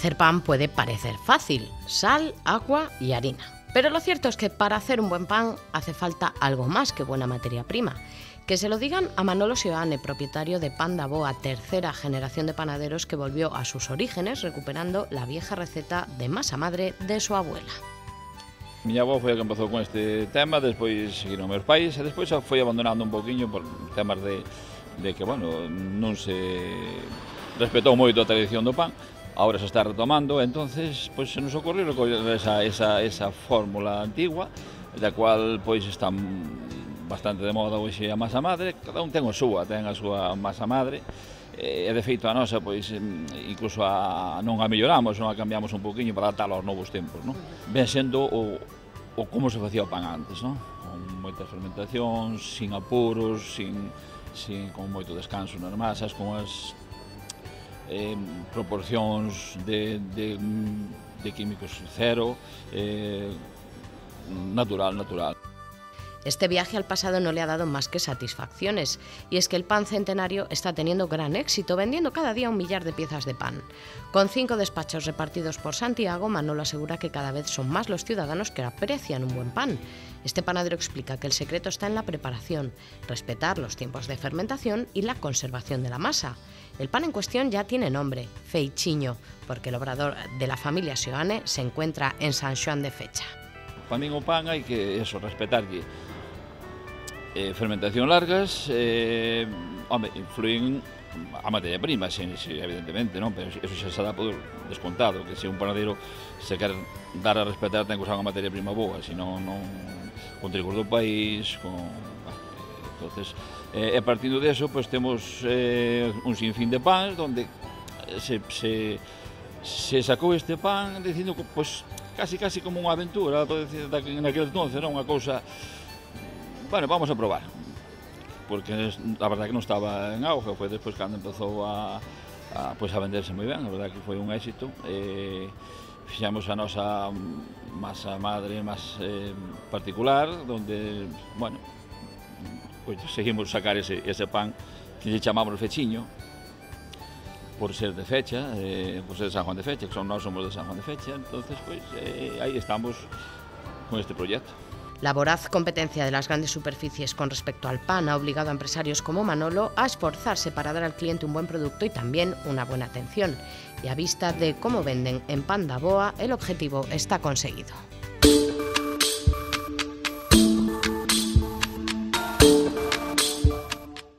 Hacer pan puede parecer fácil: sal, agua y harina. Pero lo cierto es que para hacer un buen pan hace falta algo más que buena materia prima. Que se lo digan a Manolo Seoane, propietario de Pan da Boa, tercera generación de panaderos que volvió a sus orígenes recuperando la vieja receta de masa madre de su abuela. Miña avó foi a que empezou con este tema, despois seguiron meus pais e despois foi abandonando un poquinho por temas de que, bueno, non se respetou moito a tradición do pan. Ahora se está retomando, entonces pois se nos ocorreu recoller esa fórmula antigua, da cual pois está bastante de moda hoxe a masa madre. Cada un ten a súa masa madre, e de feito a nosa pois incluso non a melloramos, non a cambiamos un poquinho para adaptalo aos novos tempos, non? Ven sendo o como se facía o pan antes, non? Con moitas fermentacións, sin apuros, con moito descanso nas masas, con as proporcións de químicos cero, natural. Este viaje al pasado no le ha dado más que satisfacciones, y es que el pan centenario está teniendo gran éxito, vendiendo cada día 1 millar de piezas de pan. Con 5 despachos repartidos por Santiago, Manolo asegura que cada vez son más los ciudadanos que aprecian un buen pan. Este panadero explica que el secreto está en la preparación, respetar los tiempos de fermentación y la conservación de la masa. El pan en cuestión ya tiene nombre: Feichiño, porque el obrador de la familia Seoane se encuentra en San Xoán de Fecha. Para min o pan hai que respetarlle fermentación largas, influyen a materia prima, evidentemente, non? Pero eso xa se dá por descontado, que se un panadero se quer dar a respetar ten que usar unha materia prima boa, senón con trigos do país, entonces, a partir de eso, pues temos un sinfín de pans donde se sacou este pan dicindo, pues, casi como unha aventura, naquele entonces, non? Unha cousa. Bueno, vamos a probar, porque a verdade que non estaba en auge, foi despois cando empezou a venderse moi ben, a verdade que foi un éxito. Fixemos a nosa masa madre máis particular, donde, bueno, pois seguimos sacar ese pan que lle chamamos Fechiño, por ser de Fecha, por ser de San Juan de Fecha, que nós somos de San Juan de Fecha, entonces, pois, aí estamos con este proxecto. La voraz competencia de las grandes superficies con respecto al pan ha obligado a empresarios como Manolo a esforzarse para dar al cliente un buen producto y también una buena atención. Y a vista de cómo venden en Pan da Boa, el objetivo está conseguido.